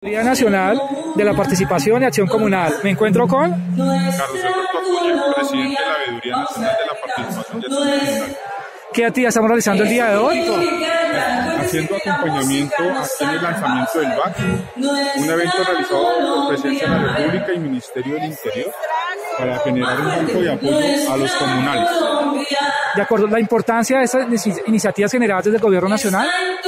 Día Nacional de la Participación y Acción Comunal. Me encuentro con Carlos Alberto Acuña, presidente de la Veeduría Nacional de la Participación y Acción Comunal. ¿Qué actividad estamos realizando el día de hoy? Haciendo acompañamiento aquí en el lanzamiento del BAC, un evento realizado por Presidencia de la República y Ministerio del Interior para generar un banco de apoyo a los comunales. De acuerdo, la importancia de estas iniciativas generadas desde el Gobierno Nacional.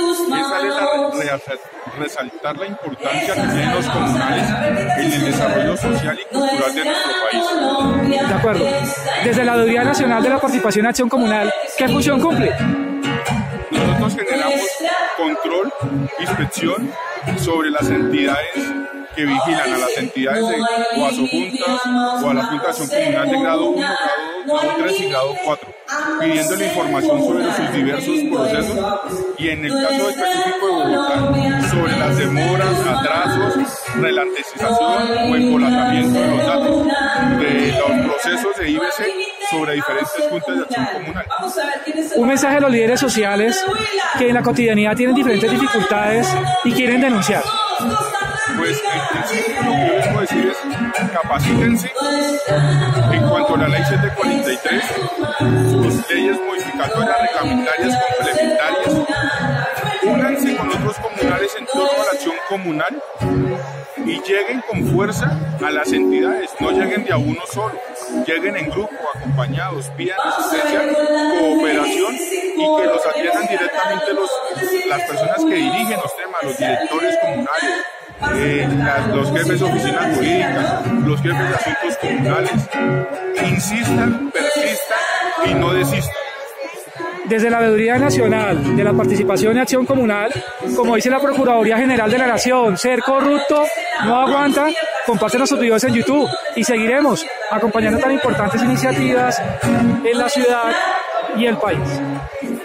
Resaltar la importancia que tienen los comunales en el desarrollo social y cultural de nuestro país. De acuerdo. Desde la Veeduría Nacional de la Participación y Acción Comunal, ¿qué función cumple? Nosotros generamos control, inspección sobre las entidades que vigilan a las entidades o a sus juntas o a la Junta de Acción Comunal de grado 1, grado 3 y grado 4, pidiendo la información sobre sus diversos procesos y en el caso específico de Bogotá, sobre las demoras, atrasos, relanticización o embolatamiento de los datos de los procesos de IBC sobre diferentes juntas de acción comunal. Un mensaje a los líderes sociales que en la cotidianidad tienen diferentes dificultades y quieren denunciar. Pues en principio lo que yo les puedo decir es capacítense en cuanto a la ley 743, sus leyes modificatorias, reglamentarias, complementarias, únanse con otros comunales en torno a la acción comunal y lleguen con fuerza a las entidades, no lleguen de a uno solo, lleguen en grupo, acompañados, pidan asistencia, cooperación y que los atiendan directamente las personas que dirigen los temas, los directores comunales, los jefes de oficinas jurídicas, los jefes de asuntos comunales. Insistan, persistan y no desistan. Desde la Veeduría Nacional de la Participación y Acción Comunal, como dice la Procuraduría General de la Nación, ser corrupto no aguanta. Comparten nuestros videos en YouTube y seguiremos acompañando tan importantes iniciativas en la ciudad y el país.